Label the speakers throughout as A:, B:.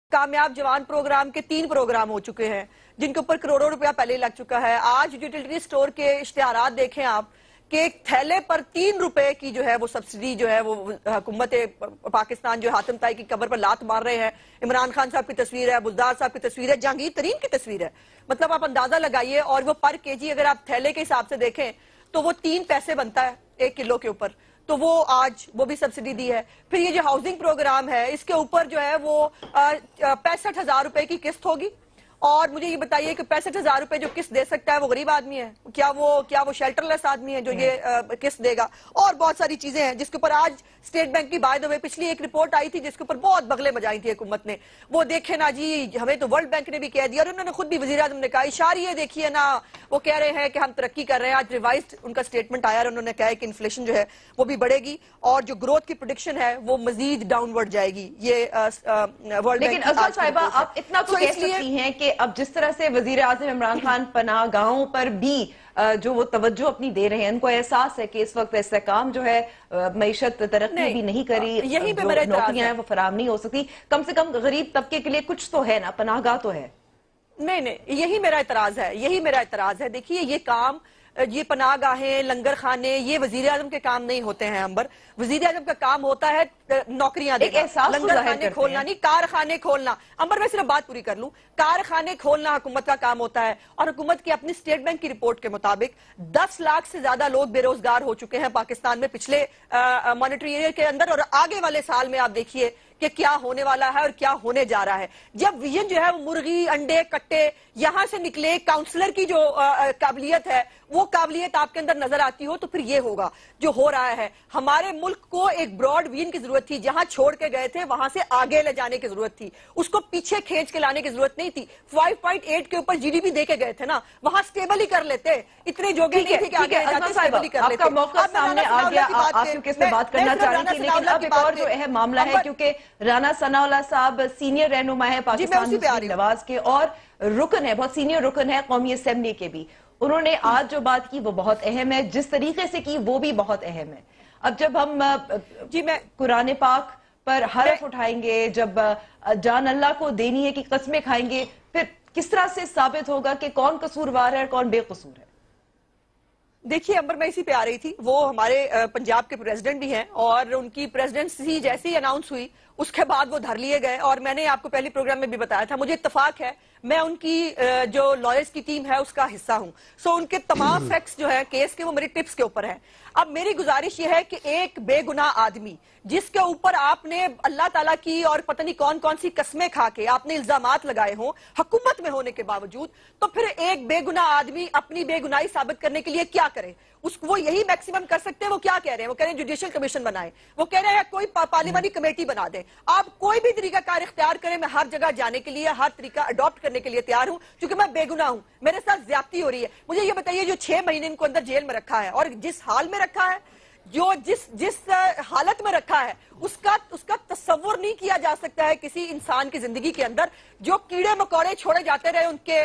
A: کامیاب جوان پروگرام کے 3 پروگرام ہو چکے ہیں جن کے اوپر کروڑوں روپیہ پہلے لگ چکا ہے. آج یوٹیلیٹی سٹور کے اشتہارات دیکھیں آپ کہ ایک تھیلے پر 3 روپے کی جو ہے وہ سبسڈی جو ہے وہ حکومت پاکستان جو حاتم طائی کی قبر پر لات مار رہے ہیں. عمران خان صاحب کی تصویر ہے, بزدار صاحب کی تصویر ہے, جہانگیر ترین کی تصویر ہے. مطلب آپ اندازہ لگائیے, اور وہ پر کے جی اگر آپ تھیلے کے حساب سے دیکھیں تو وہ 3 پیسے بنتا ہے 1 کلو کے اوپر. تو وہ آج وہ بھی سبسڈی دی ہے. پھر یہ جو ہاؤسنگ پروگرام ہے اس کے اوپر جو ہے وہ 65,000 روپے کی قسط ہوگی. اور مجھے یہ بتائیے کہ 65,000 روپے جو قسط دے سکتا ہے وہ غریب آدمی ہے کیا وہ شیلٹر لیس آدمی ہے جو یہ قسط دے گا؟ اور بہت ساری چیزیں ہیں جس کے اوپر آج اسٹیٹ بینک کی بائی دا وے پچھلی ایک رپورٹ آئی تھی جس کے اوپر بہت بغلیں بجائی تھی حکومت نے. وہ دیکھیں نا جی, ہمیں تو ورلڈ بینک نے بھی کہہ دیا اور انہوں نے خود بھی وزیر اعظم نے کہا اشاریہ دیکھیے نا, وہ کہہ رہے ہیں کہ ہم ترقی کر رہے ہیں. آج ریوائزڈ ان کا سٹیٹمنٹ آیا اور انہوں نے کہا ہے کہ انفلیشن جو ہے وہ بھی بڑھے گی اور جو گروتھ کی پریڈکشن ہے وہ مزید ڈاؤن ورڈ جائے گی. یہ ورلڈ بینک.
B: لیکن ازہر صاحبہ آپ اتنا تو کہہ سکتی ہیں کہ اب جس طرح سے وزیر اعظم عمران خان پناہ گاہوں پر بھی جو وہ توجہ اپنی دے رہے ہیں, ان کو احساس ہے کہ اس وقت استحکام جو ہے معیشت ترقی بھی نہیں کری,
A: یہیں پہ میرا
B: نوکریاں ہیں وہ فراہم نہیں ہو سکتی, کم سے کم غریب طبقے کے لیے کچھ تو ہے نا, پناہ گاہ تو ہے.
A: نہیں, یہی میرا اعتراض ہے. دیکھیے یہ کام, یہ پناہ گاہیں, لنگر خانے, یہ وزیر اعظم کے کام نہیں ہوتے ہیں. امبر, وزیر اعظم کا کام ہوتا ہے نوکریاں دینا, لنگر خانے کھولنا نہیں, کارخانے کھولنا. امبر میں صرف بات پوری کر لوں, کارخانے کھولنا حکومت کا کام ہوتا ہے. اور حکومت کی اپنی اسٹیٹ بینک کی رپورٹ کے مطابق 10 لاکھ سے زیادہ لوگ بے روزگار ہو چکے ہیں پاکستان میں پچھلے مانیٹری ایئر کے اندر, اور آگے والے سال میں آپ دیکھیے کہ کیا ہونے والا ہے اور کیا ہونے جا رہا ہے. جب ویژن جو ہے وہ مرغی انڈے کٹے یہاں سے نکلے, کاؤنسلر کی جو قابلیت ہے وہ قابلیت آپ کے اندر نظر آتی ہو, تو پھر یہ ہوگا جو ہو رہا ہے. ہمارے ملک کو ایک براڈ ویژن کی ضرورت تھی, جہاں چھوڑ کے گئے تھے وہاں سے آگے لے جانے کی ضرورت تھی, اس کو پیچھے کھینچ کے لانے کی ضرورت نہیں تھی. 5.8 کے اوپر جی ڈی پی دے کے گئے تھے نا, وہاں سٹیبل ہی کر لیتے, اتنے جوگے نہیں تھے کہ آگے سٹیبل ہی کر لیتے.
B: آپ کا موقع سامنے آ گیا, آپ کیونکہ اس میں بات کرنا چاہ رہی تھی, لیکن اب ایک اور جو اہم معاملہ ہے, کیونکہ رانا ثناء اللہ صاحب سینئر رہنما ہے پاکستان مسلم نواز کے اور رکن ہے, بہت سینئر رکن ہے قومی اسمبلی کے بھی. انہوں نے آج جو بات کی وہ بہت اہم ہے, جس طریقے سے کی وہ بھی بہت اہم ہے. اب جب ہم قرآن پاک پر حرف اٹھائیں گے, جب جان اللہ کو دینی ہے کہ قسمیں کھائیں گے, پھر کس طرح سے ثابت ہوگا کہ کون قصوروار ہے اور کون بے قصور ہے؟
A: دیکھیے امبر, میں اسی پہ آ رہی تھی, وہ ہمارے پنجاب کے پریزیڈنٹ بھی ہیں اور ان کی پریزیڈنسی جیسی اناؤنس ہوئی اس کے بعد وہ دھر لیے گئے. اور میں نے آپ کو پہلی پروگرام میں بھی بتایا تھا, مجھے اتفاق ہے میں ان کی جو لائرز کی ٹیم ہے اس کا حصہ ہوں. سو ان کے تمام فیکٹس جو ہیں کیس کے وہ میری ٹپس کے اوپر ہیں. اب میری گزارش یہ ہے کہ ایک بے گناہ آدمی جس کے اوپر آپ نے اللہ تعالیٰ کی اور پتہ نہیں کون کون سی قسمیں کھا کے آپ نے الزامات لگائے ہوں حکومت میں ہونے کے باوجود, تو پھر ایک بے گناہ آدمی اپنی بے گناہی ثابت کرنے کے لیے کیا کرے؟ وہ یہی میکسیمم کر سکتے ہیں. وہ کیا کہہ رہے ہیں؟ وہ کہہ رہے ہیں جوڈیشل کمیشن بنائے, وہ کہہ رہے ہیں کوئی پارلیمانی کمیٹی بنا دیں. آپ کوئی بھی طریقہ کار اختیار کریں, میں ہر جگہ جانے کے لیے ہر طریقہ اڈاپٹ کرنے کے لیے تیار ہوں, کیونکہ میں بے گناہ ہوں, میرے ساتھ زیادتی ہو رہی ہے. مجھے یہ بتائیے جو 6 مہینے ان کو اندر جیل میں رکھا ہے اور جس حال میں رکھا ہے, جو جس حالت میں رکھا ہے, اس کا تصور نہیں کیا جا سکتا ہے کسی انسان کی زندگی کے اندر. جو کیڑے مکوڑے چھوڑے جاتے رہے ان کے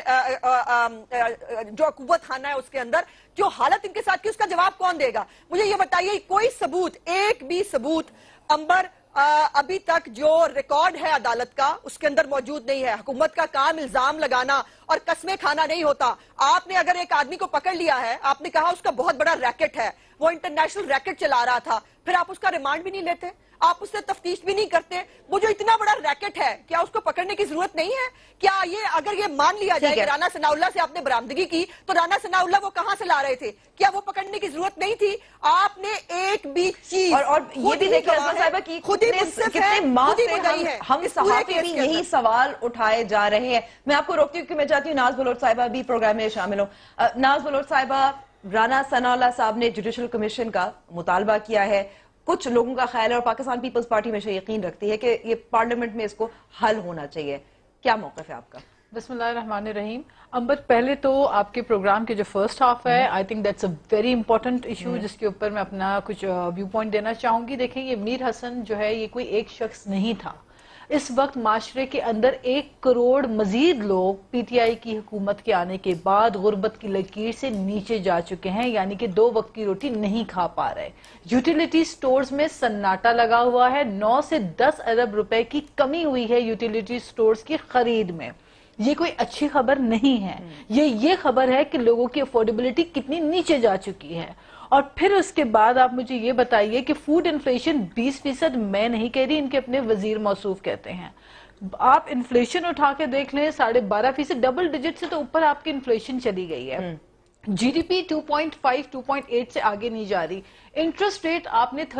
A: جو قوت خانہ ہے اس کے اندر, جو حالت ان کے ساتھ کی, اس کا جواب کون دے گا؟ مجھے یہ بتائیے کوئی ثبوت, ایک بھی ثبوت امبر ابھی تک جو ریکارڈ ہے عدالت کا اس کے اندر موجود نہیں ہے. حکومت کا کام الزام لگانا اور قسمیں کھانا نہیں ہوتا. آپ نے اگر ایک آدمی کو پکڑ لیا ہے, آپ نے کہا اس کا بہت بڑا ریکٹ ہے, وہ انٹرنیشنل ریکٹ چلا رہا تھا, پھر آپ اس کا ریمانڈ بھی نہیں لیتے, آپ اس سے تفتیش بھی نہیں کرتے. وہ جو اتنا بڑا ریکٹ ہے, کیا اس کو پکڑنے کی ضرورت نہیں ہے؟ کیا اگر یہ مان لیا جائے کہ رانا ثناء اللہ سے آپ نے برآمدگی کی, تو رانا ثناء اللہ وہ کہاں سے لا رہے تھے؟ کیا وہ پکڑنے کی ضرورت نہیں تھی؟ آپ نے ایک بھی چیز
B: اور یہ بھی دیکھیں صاحبہ کی کتنے ماہ سے ہم صحافی بھی یہی سوال اٹھائے جا رہے ہیں. میں آپ کو روکتی ہوں کہ میں چاہتی ہوں ناز بلوچ صاحبہ بھی پروگرام میں شامل ہوں. ناز بلوچ صاحبہ, رانا ثناء اللہ صاحب نے جوڈیشل کمیشن کا مطالبہ کیا ہے. کچھ لوگوں کا خیال ہے اور پاکستان پیپلز پارٹی میں یقین رکھتی ہے کہ یہ پارلیمنٹ میں اس کو حل ہونا چاہیے. کیا موقف ہے آپ کا؟
C: بسم اللہ الرحمن الرحیم. امبر, پہلے تو آپ کے پروگرام کے جو فرسٹ ہاف ہے, I think that's a very important issue جس کے اوپر میں اپنا کچھ ویو پوائنٹ دینا چاہوں گی. دیکھیں, یہ منیر حسن جو ہے یہ کوئی ایک شخص نہیں تھا, اس وقت معاشرے کے اندر 1 کروڑ مزید لوگ پی ٹی آئی کی حکومت کے آنے کے بعد غربت کی لکیر سے نیچے جا چکے ہیں، یعنی کہ 2 وقت کی روٹی نہیں کھا پا رہے۔ یوٹیلیٹی سٹورز میں سناٹا لگا ہوا ہے، 9 سے 10 ارب روپے کی کمی ہوئی ہے یوٹیلیٹی سٹورز کی خرید میں۔ یہ کوئی اچھی خبر نہیں ہے، یہ خبر ہے کہ لوگوں کی افورڈیبلٹی کتنی نیچے جا چکی ہے۔ اور پھر اس کے بعد آپ مجھے یہ بتائیے کہ فوڈ انفلیشن 20% میں نہیں کہہ رہی، ان کے اپنے وزیر موصوف کہتے ہیں۔ آپ انفلیشن اٹھا کے دیکھ لیں، 12.5%، ڈبل ڈیجٹ سے تو اوپر آپ کی انفلیشن چلی گئی ہے۔ جی ڈی پی 2.5 2.8 سے آگے نہیں جا رہی۔ انٹرسٹ ریٹ آپ نے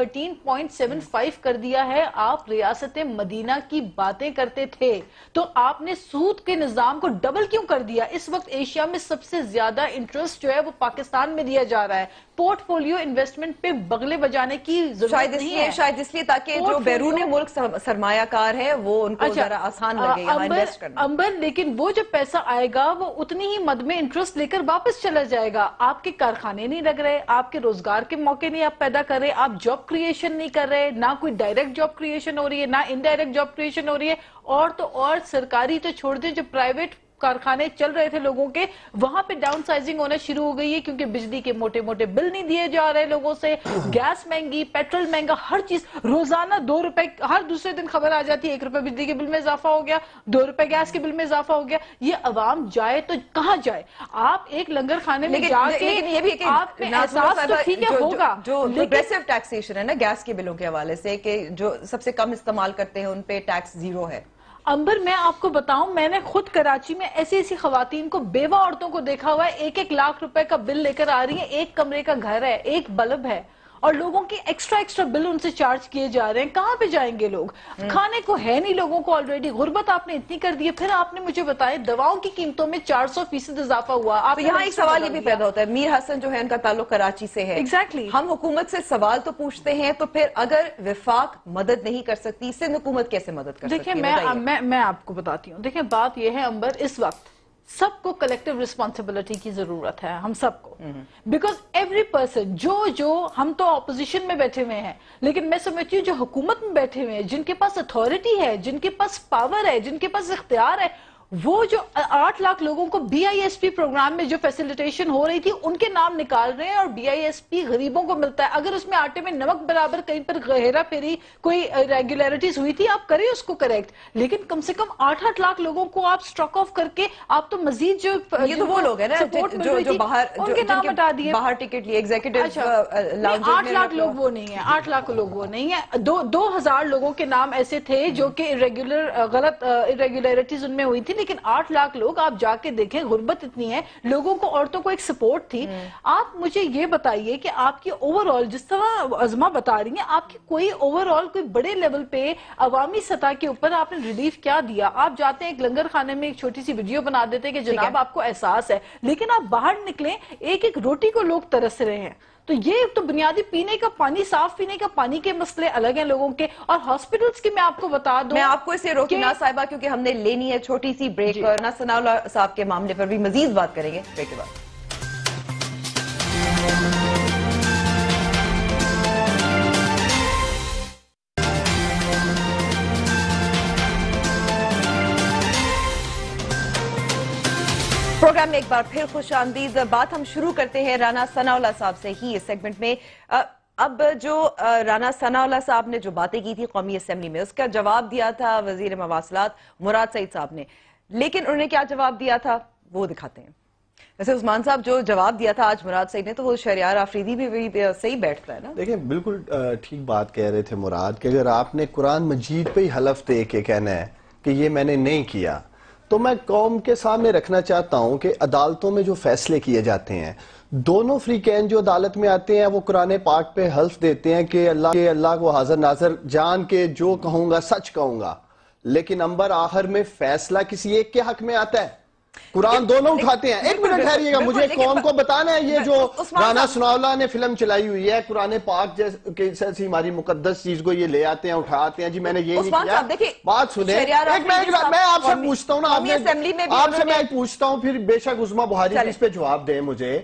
C: 13.75 کر دیا ہے۔ آپ ریاست مدینہ کی باتیں کرتے تھے تو آپ نے سود کے نظام کو ڈبل کیوں کر دیا؟ اس وقت ایشیا میں سب سے زیادہ انٹرسٹ جو ہے وہ پاکستان میں دیا جا رہا ہے۔ پورٹ فولیو انویسٹمنٹ پہ بغلے بجانے کی ضرورت نہیں ہے،
B: شاید اس لیے تاکہ جو بیرون ملک سرمایہ کار ہے وہ ان کو ذرا آسان لگے گا انویسٹ کرنا۔
C: امبر، لیکن وہ جو پیسہ آئے گا وہ اتنی ہی مد میں انٹرسٹ لے کر واپس چلا جائے گا۔ آپ کے کارخانے نہیں لگ رہے، آپ کے روزگار کے موقع نہیں آپ پیدا کر رہے، آپ جاب کریشن نہیں کر رہے، نہ کوئی ڈائریکٹ جاب کریشن ہو رہی ہے، نہ انڈائریکٹ جاب کریشن ہو رہی ہے۔ اور تو اور سرکاری تو چھوڑ دیں، جو پرائیویٹ کارخانے چل رہے تھے لوگوں کے، وہاں پہ ڈاؤن سائزنگ ہونا شروع ہو گئی ہے، کیونکہ بجلی کے موٹے موٹے بل نہیں دیے جا رہے لوگوں سے، گیس مہنگی، پیٹرول مہنگا، ہر چیز روزانہ 2 روپے، ہر دوسرے دن خبر آ جاتی ہے 1 روپے بجلی کے بل میں اضافہ ہو گیا، 2 روپے گیس کے بل میں اضافہ ہو گیا۔ یہ عوام جائے تو کہاں جائے؟ آپ ایک لنگر خانے میں جا کے آپ میں احساس تو ٹھیک ہے ہوگا،
B: جو پروگریسو ٹیکسیشن ہے نا گیس کے بلوں کے حوالے سے، کہ جو سب سے کم استعمال کرتے ہیں ان پہ ٹیکس 0 ہے۔
C: امبر، میں آپ کو بتاؤں، میں نے خود کراچی میں ایسی خواتین کو، بیوہ عورتوں کو دیکھا ہوا ہے، 1 لاکھ روپے کا بل لے کر آ رہی ہیں، 1 کمرے کا گھر ہے، 1 بلب ہے، اور لوگوں کی ایکسٹرا بل ان سے چارج کیے جا رہے ہیں۔ کہاں پہ جائیں گے لوگ؟ کھانے کو ہے نہیں لوگوں کو، آلریڈی غربت آپ نے اتنی کر دی ہے۔ پھر آپ نے مجھے بتائے دواؤں کی قیمتوں میں 400% اضافہ ہوا۔ آپ
B: یہاں ایک سوال یہ بھی پیدا ہوتا ہے، میر حسن جو ہے ان کا تعلق کراچی سے ہے،
C: ایگزیکٹلی،
B: ہم حکومت سے سوال تو پوچھتے ہیں، تو پھر اگر وفاق مدد نہیں کر سکتی، سندھ حکومت کیسے مدد کر سکتی ہے؟
C: دیکھیں میں آپ کو بتاتی ہوں، دیکھیں بات یہ ہے امبر، اس وقت سب کو کلیکٹیو ریسپانسبلٹی کی ضرورت ہے، ہم سب کو، بیکاز ایوری پرسن، جو ہم تو اپوزیشن میں بیٹھے ہوئے ہیں، لیکن میں سمجھتی ہوں جو حکومت میں بیٹھے ہوئے ہیں، جن کے پاس اتھارٹی ہے، جن کے پاس پاور ہے، جن کے پاس اختیار ہے، وہ جو 8 لاکھ لوگوں کو B I S P program میں جو فیسیلیٹیشن ہو رہی تھی ان کے نام نکال رہے ہیں، اور بی آئی ایس پی غریبوں کو ملتا ہے۔ اگر اس میں آٹے میں نمک برابر کہیں پر ہیرا پھیری کوئی ریگولیرٹیز ہوئی تھی، آپ کریں اس کو کریکٹ، لیکن کم سے کم 8 لاکھ لوگوں کو آپ سٹراک آف کر کے آپ تو مزید جو
B: یہ تو وہ لوگ ہیں نا جو باہر
C: ان کے نام ہٹا دیے،
B: باہر ٹکٹ لیے ایگزیکٹو
C: 8 لاکھ لوگ وہ نہیں ہیں، 8 لاکھ لوگ وہ نہیں ہیں، 2000 لوگوں کے نام ایسے تھے جو کہ غلط irregularities ان میں ہوئی تھی، لیکن 8 لاکھ لوگ آپ جا کے دیکھیں، غربت اتنی ہے، لوگوں کو، عورتوں کو ایک سپورٹ تھی۔ آپ مجھے یہ بتائیے کہ آپ کی اوور آل، جس طرح عظمہ بتا رہی ہیں، آپ کی کوئی اوور آل کوئی بڑے لیول پہ عوامی سطح کے اوپر آپ نے ریلیف کیا دیا؟ آپ جاتے ہیں ایک لنگر خانے میں ایک چھوٹی سی ویڈیو بنا دیتے کہ جناب آپ کو احساس ہے، لیکن آپ باہر نکلیں، ایک روٹی کو لوگ ترس رہے ہیں۔ تو یہ تو بنیادی پینے کا پانی، صاف پینے کا پانی کے مسئلے الگ ہیں لوگوں کے، اور ہاسپٹلز کی میں آپ کو بتا دوں،
B: میں آپ کو اسے روکی نا صاحبہ، کیونکہ ہم نے لینی ہے چھوٹی سی بریک، اور ثناء اللہ صاحب کے معاملے پر بھی مزید بات کریں گے بریک کے بعد۔ پروگرام میں ایک بار پھر خوش آمدید۔ بات ہم شروع کرتے ہیں رانا ثناء اللہ صاحب سے ہی اس سیگمنٹ میں۔ اب جو رانا ثناء اللہ صاحب نے جو باتیں کی تھی قومی اسمبلی میں، اس کا جواب دیا تھا وزیر مواصلات مراد سعید صاحب نے، لیکن انہوں نے کیا جواب دیا تھا وہ دکھاتے ہیں۔ ویسے عثمان صاحب جو جواب دیا تھا آج مراد سعید نے، تو وہ شہریار آفریدی بھی صحیح بیٹھتا ہے نا؟
D: دیکھیں بالکل ٹھیک بات کہہ رہے تھے مراد، کہ اگر آپ نے قرآن مجید پہ ہی حلف دے کے کہنا ہے کہ یہ میں نے نہیں کیا، تو میں قوم کے سامنے رکھنا چاہتا ہوں کہ عدالتوں میں جو فیصلے کیے جاتے ہیں، دونوں فریقین جو عدالت میں آتے ہیں وہ قرآن پاک پہ حلف دیتے ہیں کہ اللہ کو حاضر ناظر جان کے جو کہوں گا سچ کہوں گا، لیکن امبر آخر میں فیصلہ کسی ایک کے حق میں آتا ہے۔ قرآن دونوں اٹھاتے ہیں۔ ایک منٹ ٹھہریے گا، مجھے قوم کو بتانا ہے، یہ جو رانا ثناء اللہ نے فلم چلائی ہوئی ہے قرآن پاک جیسی ہماری مقدس چیز کو یہ لے آتے ہیں، اٹھاتے ہیں، جی میں نے یہ نہیں کیا۔ بات سنیں، میں آپ سے پوچھتا ہوں نا، آپ سے میں پوچھتا ہوں، پھر بے شک عظمہ بہاری اس پہ جواب دیں مجھے۔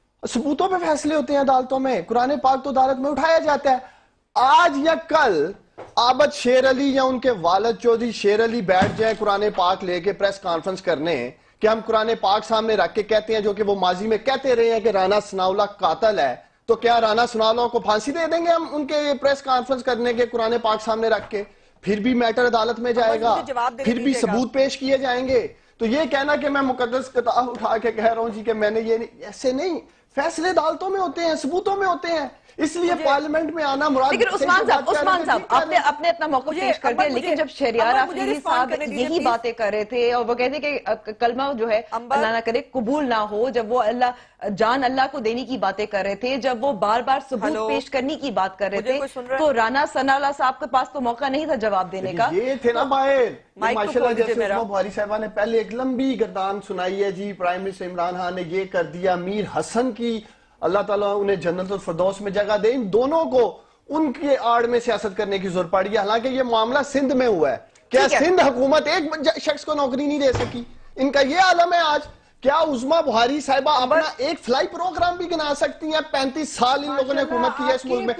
D: ثبوتوں پہ فیصلے ہوتے ہیں عدالتوں میں، قرآن پاک تو عدالت میں اٹھایا جاتا ہے۔ آج یا کل عابد شیر علی یا ان کے والد چودھری شیر علی بیٹھ جائیں قرآن پاک لے کے پریس کانفرنس کرنے کہ ہم قرآن پاک سامنے رکھ کے کہتے ہیں جو کہ وہ ماضی میں کہتے رہے ہیں کہ رانا ثناءاللہ قاتل ہے، تو کیا رانا ثناءاللہ کو پھانسی دے دیں گے ہم ان کے پریس کانفرنس کرنے کے قرآن پاک سامنے رکھ کے؟ پھر بھی میٹر عدالت میں جائے گا، پھر بھی ثبوت پیش کیے جائیں گے۔ تو یہ کہنا کہ میں مقدس کتاب اٹھا کے کہہ رہا ہوں جی کہ میں نے یہ نہیں، ایسے نہیں، فیصلے عدالتوں میں ہوتے ہیں، ثبوتوں میں ہوتے ہیں، اس لیے پارلیمنٹ میں آنا مراد۔
B: لیکن عثمان صاحب آپ نے اپنا موقف پیش کر دیا، لیکن جب شہریار آفریدی صاحب یہی باتیں کر رہے تھے اور وہ کہتے ہیں کہ کلمہ جو ہے اللہ نہ کرے قبول نہ ہو، جب وہ جان اللہ کو دینے کی باتیں کر رہے تھے، جب وہ بار بار ثبوت پیش کرنے کی بات کر رہے تھے، تو رانا ثناءاللہ صاحب کے پاس تو موقع نہیں تھا جواب دینے کا۔
D: یہ تھے نا باہر ماشاءاللہ، جیسے عثمہ بہاری صاحبہ نے پہلے ایک لمبی گردان سنائی ہے جی، پرائم منسٹر عمران خان نے یہ کر دیا، میر حسن کی اللہ تعالیٰ انہیں جنت الفردوس میں جگہ دے، ان دونوں کو ان کے آڑ میں سیاست کرنے کی ضرورت پڑی ہے، حالانکہ یہ معاملہ سندھ میں ہوا ہے۔ کیا سندھ حکومت ایک شخص کو نوکری نہیں دے سکی؟ ان کا یہ عالم ہے آج۔ کیا عظمہ بہاری صاحبہ اپنا ایک فلائی پروگرام بھی گنا سکتی ہیں؟ 35 سال ان لوگوں نے حکومت کی ہے اس ملک میں۔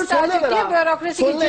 D: سن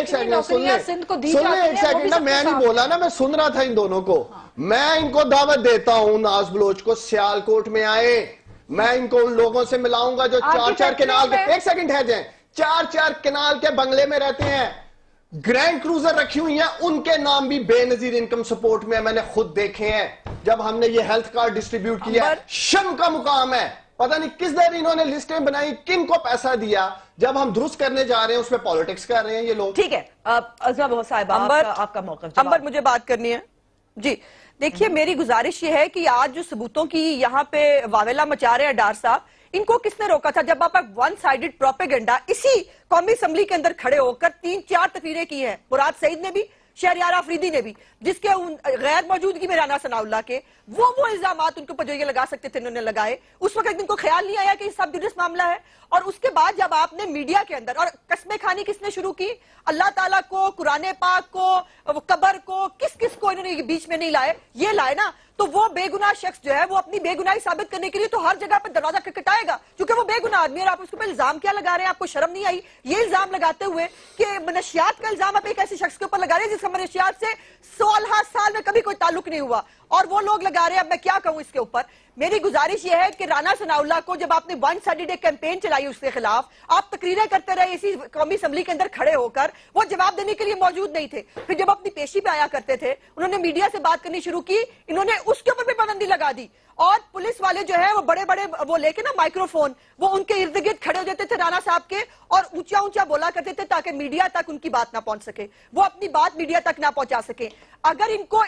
D: لیں ایک سیکنڈ، میں نہیں بولا نا، میں سن رہا تھا ان دونوں کو۔ میں ان کو دعوت دیتا ہوں ناز بلوچ کو، سیالکوٹ میں آئے، میں ان کو ان لوگوں سے ملاؤں گا جو 4 کنال کے، ایک سیکنڈ ہے جائیں، 4 کنال کے بنگلے میں رہتے ہیں، گرینڈ کروزر رکھی ہوئی ہیں، ان کے نام بھی بے نظیر انکم سپورٹ میں، میں نے خود دیکھے ہیں جب ہم نے یہ ہیلتھ کارڈ ڈسٹریبیوٹ کیا ہے۔ شم کا مقام ہے، پتہ نہیں کس دیر انہوں نے لسٹیں بنائی، کن کو پیسہ دیا، جب ہم درست کرنے جا رہے ہیں اس میں پالیٹکس کر رہے ہیں یہ لوگ۔
B: ٹھیک ہے عظمہ صاحبہ آپ کا موقف
A: امبر مجھے بات کرنی ہے جی۔ دیکھیے میری گزارش یہ ہے کہ آج جو ثبوتوں کی یہاں پہ واویلا مچا رہے ہیں ڈار صاحب، ان کو کس نے روکا تھا جب آپ ون سائیڈڈ پروپیگنڈا اسی قومی اسمبلی کے اندر کھڑے ہو کر 3-4 تقریریں کی ہیں، مراد سعید نے بھی، شہریار آفریدی نے بھی، جس کے غیر موجودگی میں رانا ثناءاللہ کے وہ الزامات ان کے اوپر جو یہ لگا سکتے تھے انہوں نے لگائے، اس وقت ان کو خیال نہیں آیا کہ یہ سب جوڈس معاملہ ہے۔ اور اس کے بعد جب آپ نے میڈیا کے اندر، اور قسمیں کھانی کس نے شروع کی؟ اللہ تعالیٰ کو، قرآن پاک کو، قبر کو، کس کو انہوں نے بیچ میں نہیں لائے، یہ لائے نا، تو وہ بے گناہ شخص جو ہے وہ اپنی بے گناہی ثابت کرنے کے لیے تو ہر جگہ پہ دروازہ کھٹکھٹائے گا، کیونکہ وہ بے گناہ آدمی ہے۔ اور آپ اس کے الزام کیا لگا رہے ہیں؟ آپ کو شرم نہیں آئی یہ الزام لگاتے ہوئے کہ منشیات کا الزام آپ ایک ایسے شخص کے اوپر لگا رہے ہیں جس کا منشیات سے 16 سال میں کبھی کوئی تعلق نہیں ہوا، اور وہ لوگ لگا رہے ہیں۔ اب میں کیا کہوں اس کے اوپر؟ میری گزارش یہ ہے کہ رانا ثناءاللہ کو جب آپ نے ون سائیڈڈ ایک کیمپین چلائی اس کے خلاف، آپ تقریریں کرتے رہے اسی قومی اسمبلی کے اندر کھڑے ہو کر، وہ جواب دینے کے لیے موجود نہیں تھے۔ پھر جب اپنی پیشی پہ آیا کرتے تھے، انہوں نے میڈیا سے بات کرنی شروع کی، انہوں نے اس کے اوپر بھی پابندی لگا دی، اور پولیس والے جو ہے وہ بڑے بڑے وہ لے کے نا مائکرو فون، وہ ان کے ارد گرد کھڑے ہو جاتے تھے رانا صاحب کے، اور اونچا اونچا بولا کرتے تھے تاکہ میڈیا تک ان کی بات نہ پہنچ سکے، وہ اپنی بات میڈیا تک نہ پہنچا سکے۔ اگر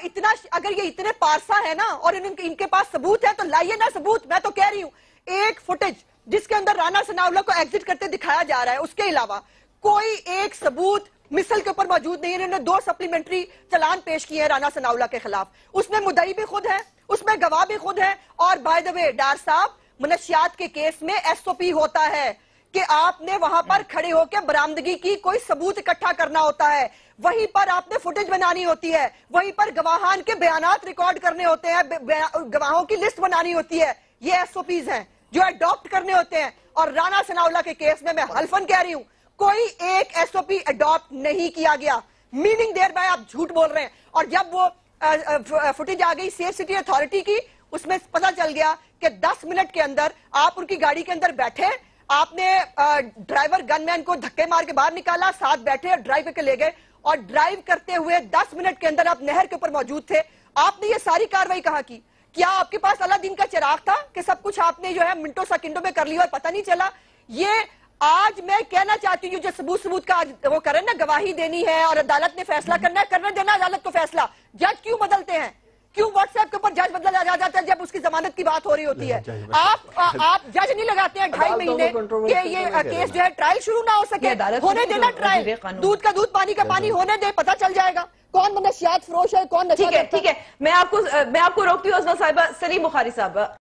A: یہ اتنے پارسا ہے نا اور ان کے پاس ثبوت ہے تو لائیے نا ثبوت۔ میں تو کہہ رہی ہوں ایک فوٹیج جس کے اندر رانا ثناءاللہ کو ایگزٹ کرتے دکھایا جا رہا ہے، اس کے علاوہ کوئی ایک ثبوت مثل کے اوپر موجود نہیں ہے۔ انہوں نے 2 سپلیمنٹری چلان پیش کیے ہیں رانا ثناءاللہ کے خلاف، اس میں مدعی بھی خود ہے، اس میں گواہ بھی خود ہے، اور بائی دا وے ڈار صاحب منشیات کے کیس میں SOP ہوتا ہے کہ آپ نے وہاں پر کھڑے ہو کے برآمدگی کی کوئی ثبوت اکٹھا کرنا ہوتا ہے، وہیں پر آپ نے فوٹیج بنانی ہوتی ہے، وہیں پر گواہان کے بیانات ریکارڈ کرنے ہوتے ہیں، گواہوں کی لسٹ بنانی ہوتی ہے، یہ SOPs ہیں جو اڈاپٹ کرنے ہوتے ہیں۔ اور رانا ثناءاللہ کے کیس میں حلفاً کہہ رہی ہوں کوئی ایک SOP اڈاپٹ نہیں کیا گیا، میننگ دیر بائی آپ جھوٹ بول رہے ہیں۔ اور جب وہ فوٹیج آ گئی سیف سٹی اتھارٹی کی، اس میں پتہ چل گیا کہ 10 منٹ کے اندر آپ ان کی گاڑی کے اندر بیٹھے، آپ نے ڈرائیور گن مین کو دھکے مار کے باہر نکالا، ساتھ بیٹھے اور ڈرائیو کر کے لے گئے، اور ڈرائیو کرتے ہوئے 10 منٹ کے اندر آپ نہر کے اوپر موجود تھے۔ آپ نے یہ ساری کاروائی کہاں کی؟ کیا آپ کے پاس اللہ دین کا چراغ تھا کہ سب کچھ آپ نے جو ہے منٹوں سیکنڈوں میں کر لیا اور پتہ نہیں چلا؟ یہ آج میں کہنا چاہتی ہوں جو ثبوت کا وہ کریں نا، گواہی دینی ہے اور عدالت نے فیصلہ کرنا ہے، کرنے دینا عدالت کو فیصلہ۔ جج کیوں بدلتے ہیں؟ کیوں واٹس ایپ کے اوپر جج بدلا جاتا ہے جب اس کی ضمانت کی بات ہو رہی ہوتی ہے؟ آپ جج نہیں لگاتے ہیں 2.5 مہینے کہ یہ کیس جو ہے ٹرائل شروع نہ ہو سکے؟ ہونے دینا ٹرائل، دودھ کا دودھ پانی کا پانی ہونے دے، پتہ چل جائے گا کون منشیات فروش ہے کون نشہ کرتا ہے۔
B: ٹھیک ہے، میں آپ کو روکتی ہوں عظمہ صاحبہ۔ سلیم بخاری صاحبہ